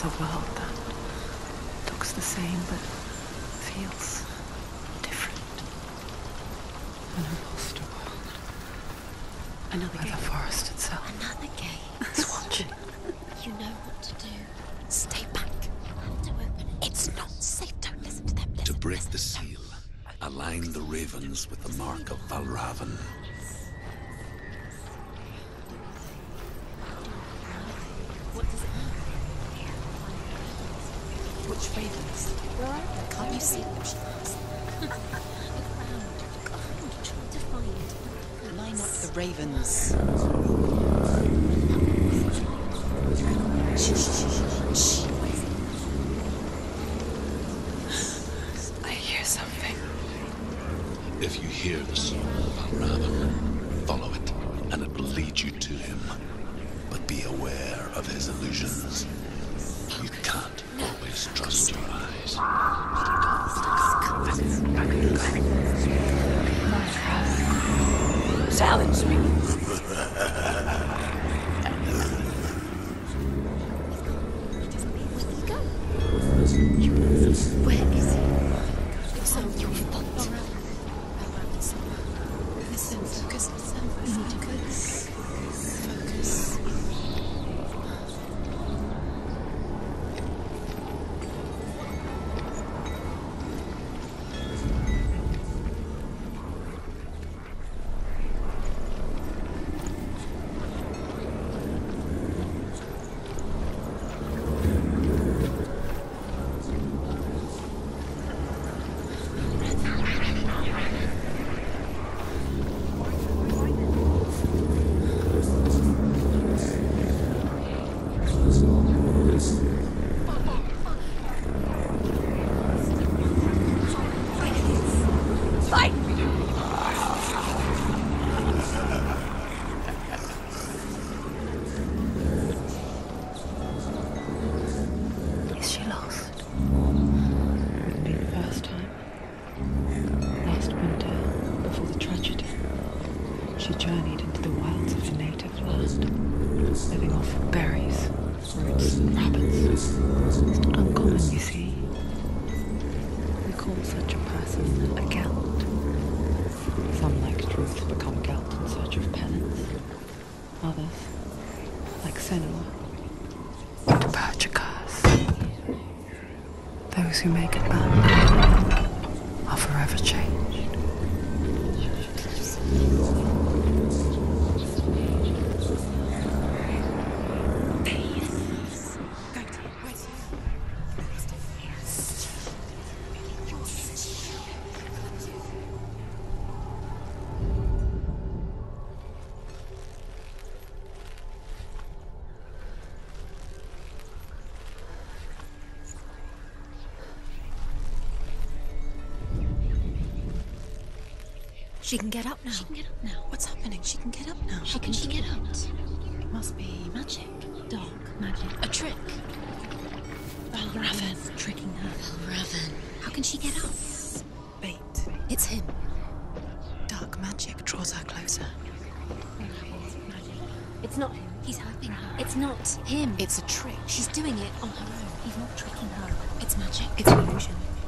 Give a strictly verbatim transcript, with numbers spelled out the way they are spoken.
another world that looks the same but feels different. An imposter world. Another Where the forest itself Another gate. is watching. You know what to do. Stay back. To open it. It's not safe. Don't listen to them. Listen, To break listen. the seal, align the ravens with the mark of Valravan. What does it mean? Which ravens? Where are they? Can't you see them? She asked. Look around. Look around. Try to find. Line up the ravens. Shh, shh, shh, shh. I hear something. If you hear the soul of Valravan, follow it, and it will lead you to him. But be aware of his illusions. You can't always trust your eyes. Silence me. Where is he? It's on your fault. Listen, focus, listen. We need to focus. Focus. Is she lost? Wouldn't be the first time. Last winter, before the tragedy, she journeyed into the wilds of her native land, living off berries, roots, and rabbits. It's not uncommon, you see. We call such a person a gelt. Some, like Druth, become gelt in search of penance. Others, like Senua, to purge a curse. Those who make it back are forever changed. She can get up now. She can get up now. What's happening? She can get up now. She can she get up? It must be Magic. Dark magic. A trick. Valravan Tricking her. Valravan. How can she get up? bait. It's him. Dark magic draws her closer. It's not him. He's helping her. It's not him. It's a trick. She's doing it on her own. He's not tricking her. It's magic. It's an illusion.